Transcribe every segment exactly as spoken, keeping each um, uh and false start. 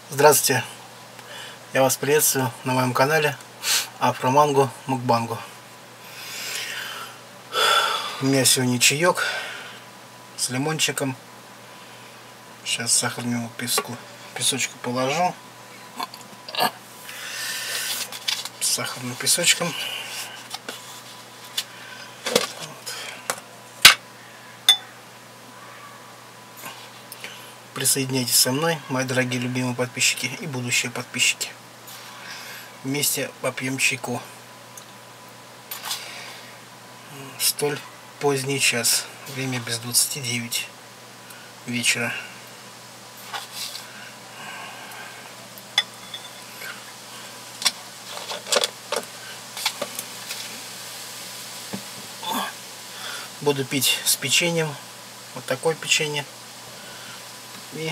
Здравствуйте, я вас приветствую на моем канале Афроманго Мукбанго. У меня сегодня чаек с лимончиком. Сейчас сахарную песку, песочку положу. С сахарным песочком. Присоединяйтесь со мной, мои дорогие любимые подписчики и будущие подписчики. Вместе попьем чайку. Столь поздний час. Время без двадцати девяти вечера. Буду пить с печеньем. Вот такое печенье. И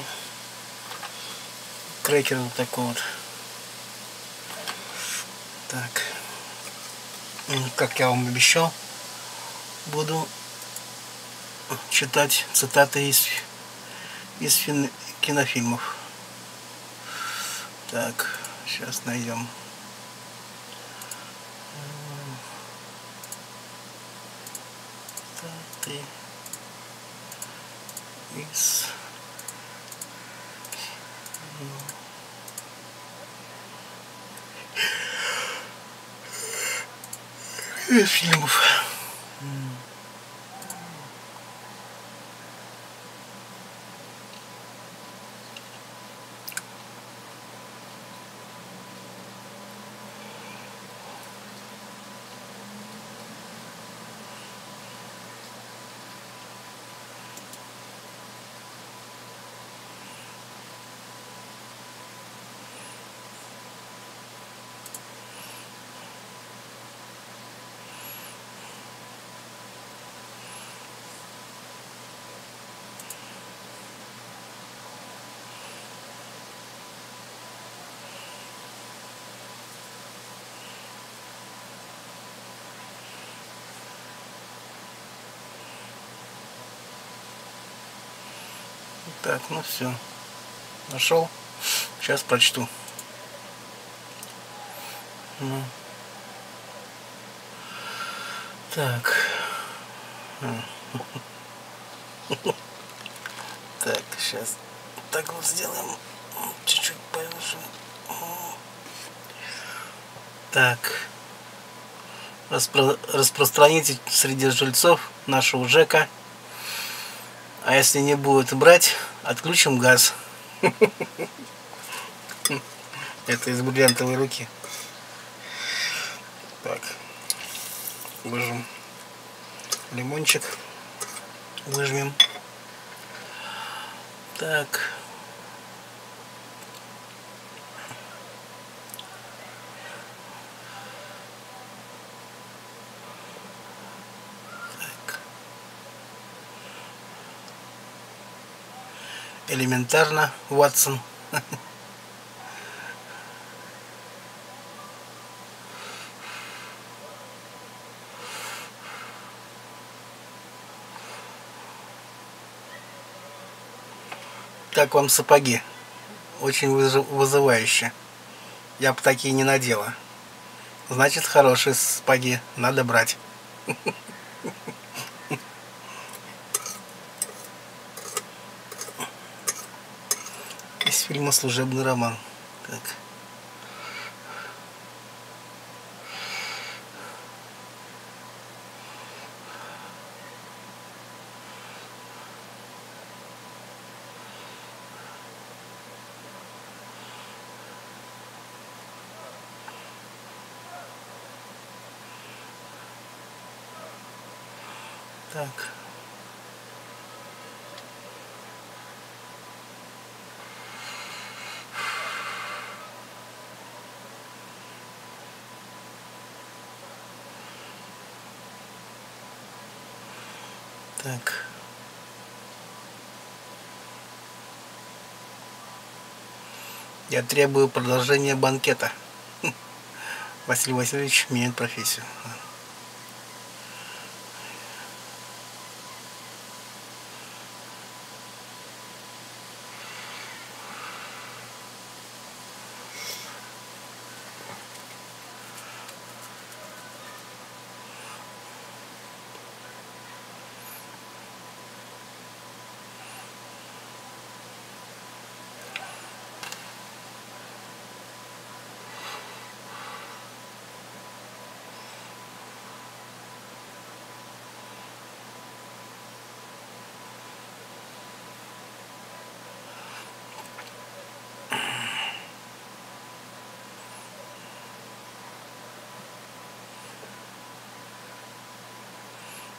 крекер вот такой вот. Так. Как я вам обещал, буду читать цитаты из, из кинофильмов. Так, сейчас найдем. Цитаты из фильмов. Так, ну все. Нашел. Сейчас прочту. Ну. Так. Так, сейчас так вот сделаем. Чуть-чуть повыше. Так. Распро распространите среди жильцов нашего ЖЭКа. А если не будет брать, отключим газ. Это из бриллиантовой руки. Так. Выжмем лимончик. Выжмем. Так. Так. Элементарно, Ватсон. Как вам сапоги? Очень вызывающе. Я бы такие не надела. Значит, хорошие сапоги. Надо брать. Из фильма «Служебный роман». Так. Так. Так. Я требую продолжения банкета. Василий Васильевич меняет профессию.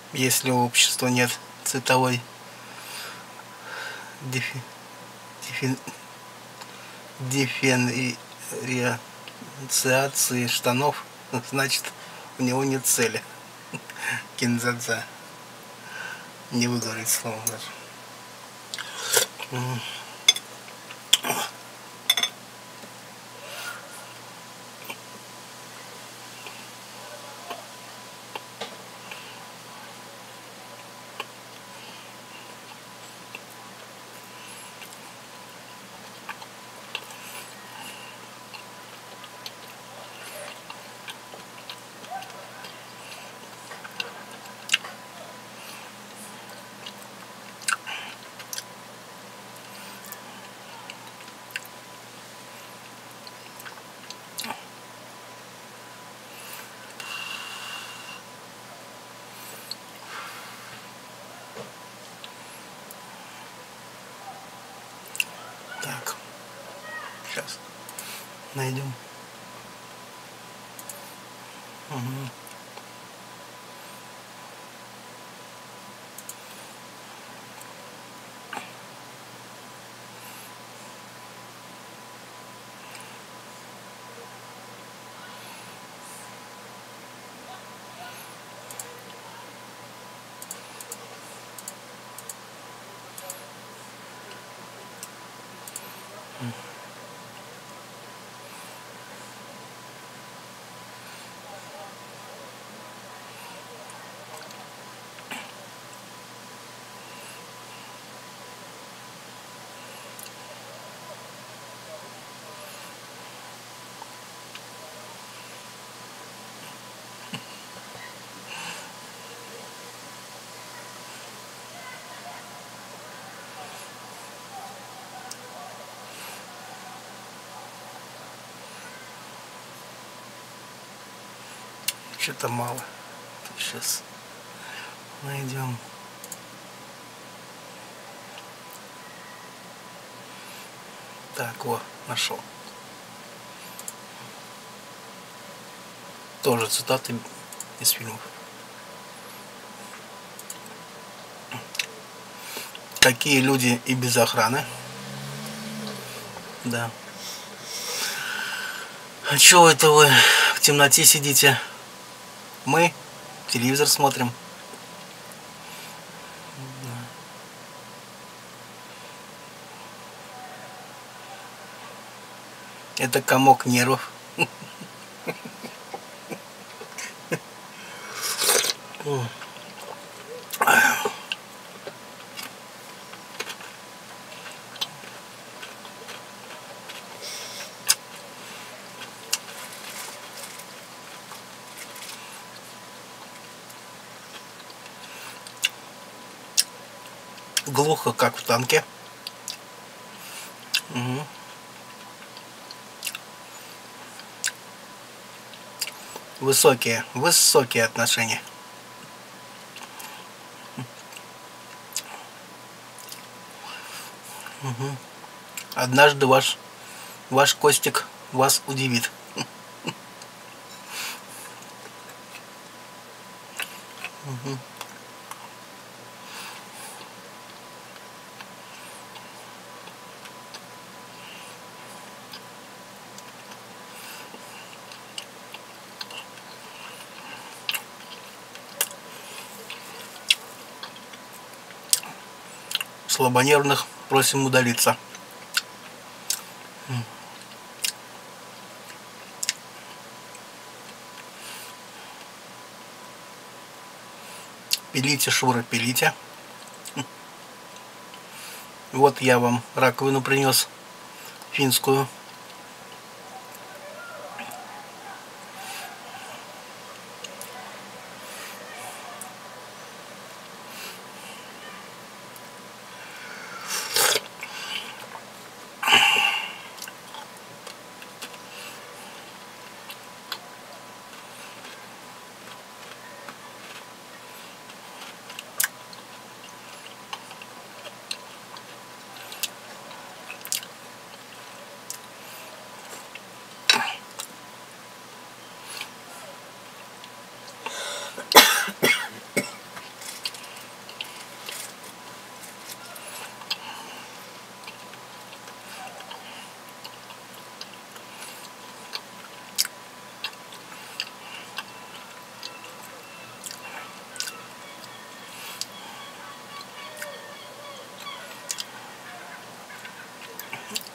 если у общества нет цветовой дифи, дифи, дифференциации штанов, значит у него нет цели. Кинзадза. Не выговорить слово даже. Так, сейчас найдем. Угу. Что-то мало. Сейчас найдем. Так, вот, нашел. Тоже цитаты из фильмов. Какие люди и без охраны. Да. А чего это вы в темноте сидите? Мы телевизор смотрим. Это комок нервов. Глухо, как в танке. Угу. Высокие, высокие отношения. Угу. Однажды ваш, ваш Костик вас удивит. Угу. Слабонервных просим удалиться. Пилите, Шура, пилите. Вот я вам раковину принес финскую.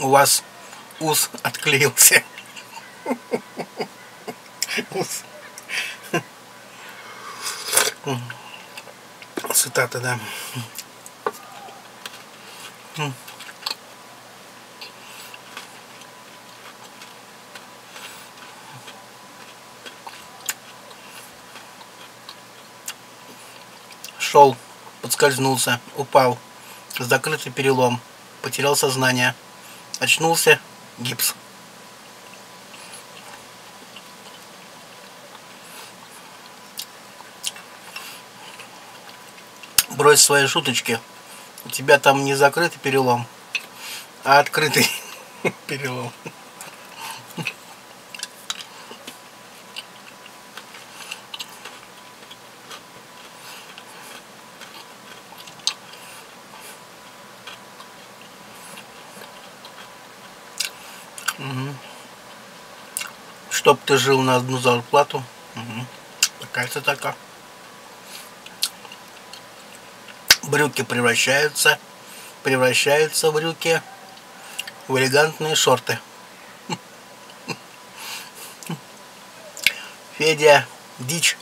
у вас ус отклеился. Ус. Цитата, да. Шел, подскользнулся, упал, закрытый перелом, потерял сознание, очнулся, гипс. Брось свои шуточки, у тебя там не закрытый перелом, а открытый перелом. Угу. Чтоб ты жил на одну зарплату. Угу. Такая цитата. Брюки превращаются, превращаются брюки в элегантные шорты. Федя, дичь.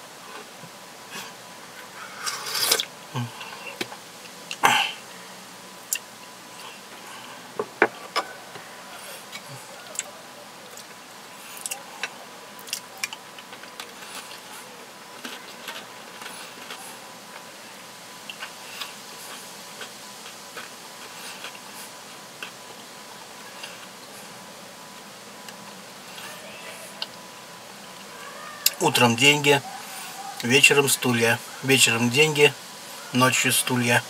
Утром деньги, вечером стулья. Вечером деньги, ночью стулья.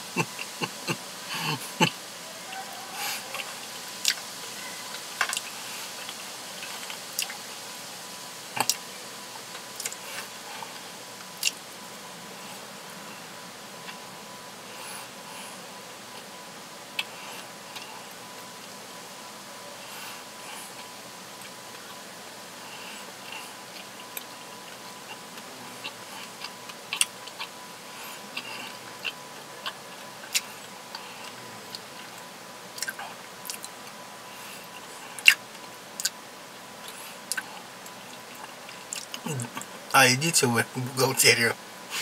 А идите вы в бухгалтерию.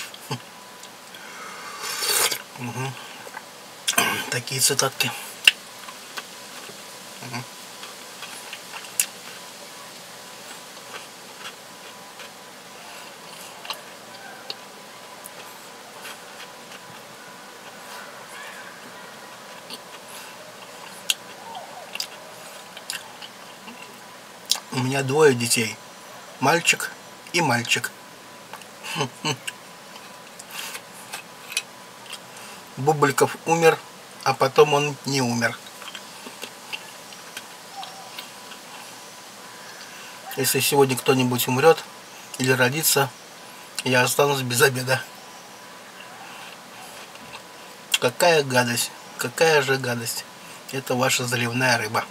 Угу. Такие цитатки. Угу. У меня двое детей. Мальчик и мальчик. Бубликов умер, а потом он не умер. Если сегодня кто-нибудь умрет или родится, я останусь без обеда. Какая гадость, какая же гадость. Это ваша заливная рыба.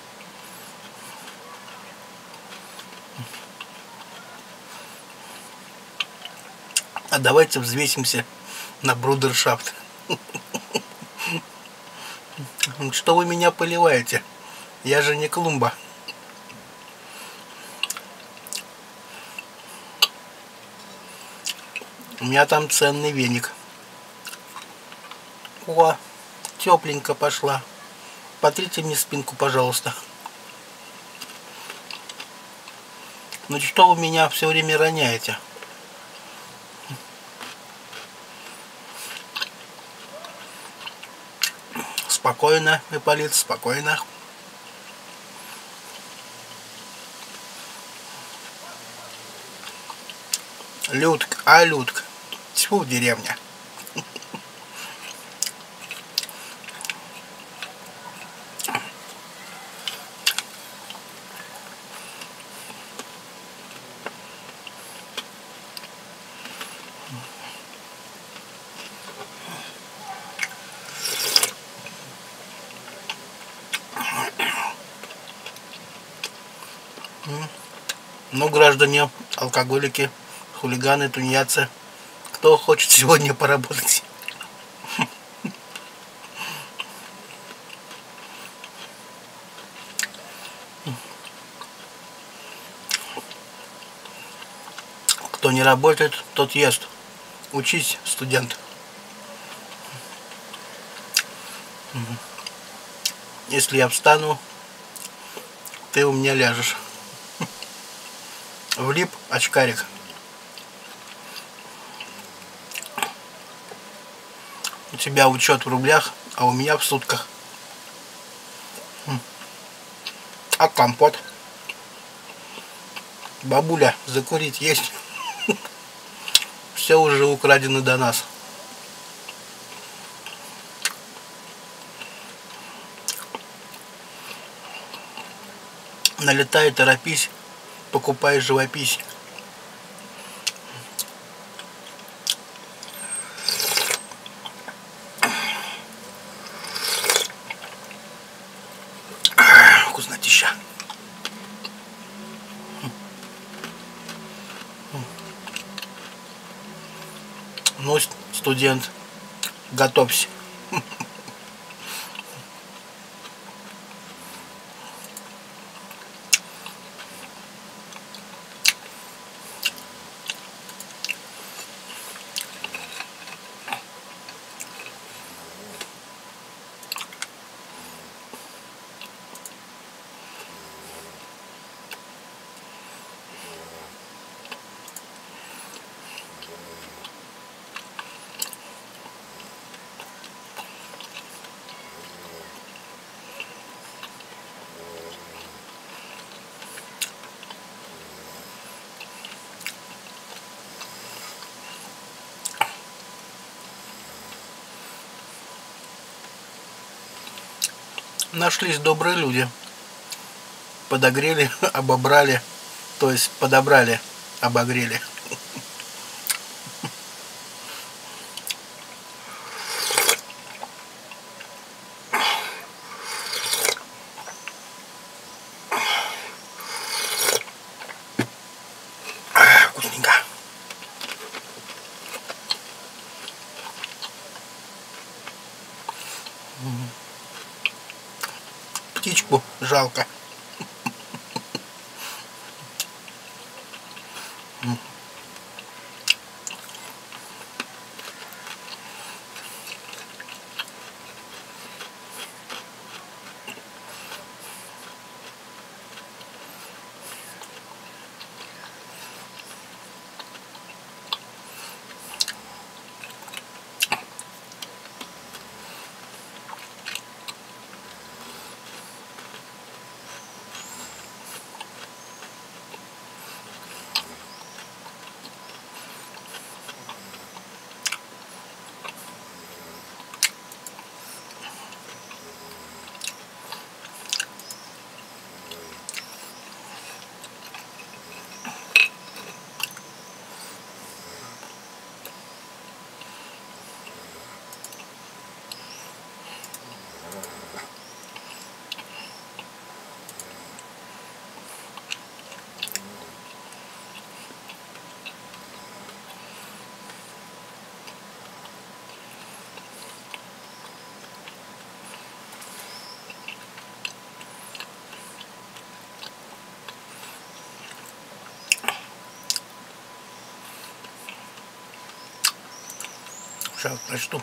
А давайте взвесимся на брудершафт. Что вы меня поливаете? Я же не клумба. У меня там ценный веник. О, тепленько пошла. Потрите мне спинку, пожалуйста. Ну что вы меня все время роняете? Спокойно, Ипполит, спокойно. Людк, а Людк, тьфу, деревня. Ну, граждане, алкоголики, хулиганы, тунеядцы, кто хочет сегодня поработать? Кто не работает, тот ест. Учись, студент. Если я встану, ты у меня ляжешь. Влип, очкарик. У тебя учет в рублях, а у меня в сутках. А компот? Бабуля, закурить есть? Все уже украдено до нас. Налетай, торопись, покупай живопись. Вкуснотища. Ну, студент, готовься. Нашлись добрые люди. Подогрели, обобрали, то есть подобрали, обогрели. Вкусненько. Птичку жалко. Сейчас прочту.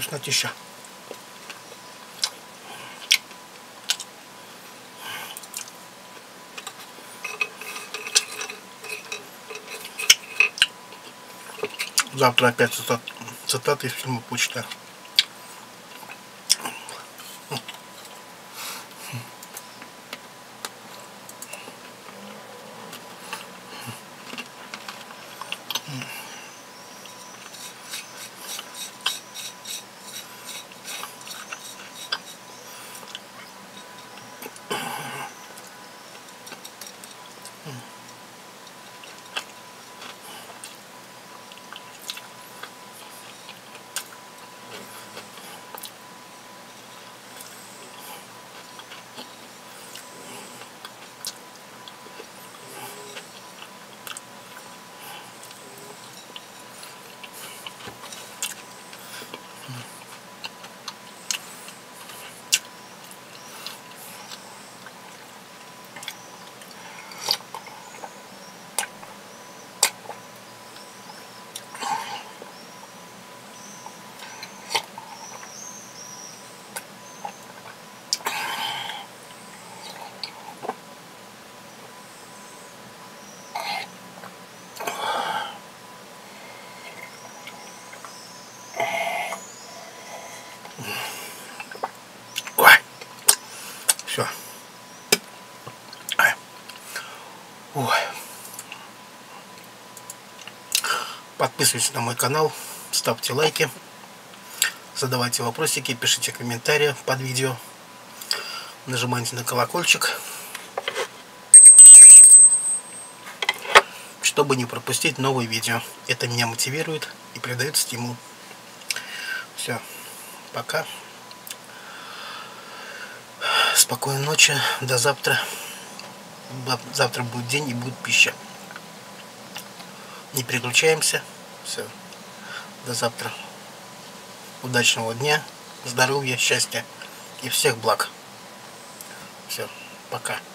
Вкуснотища. Завтра опять цитат, цитаты из фильма «Почта». Все. Ой. Подписывайтесь на мой канал, ставьте лайки, задавайте вопросики, пишите комментарии под видео, нажимайте на колокольчик, чтобы не пропустить новые видео. Это меня мотивирует и придает стимул. Все. Пока. Спокойной ночи. До завтра. Завтра будет день и будет пища. Не переключаемся. Все. До завтра. Удачного дня. Здоровья, счастья и всех благ. Все. Пока.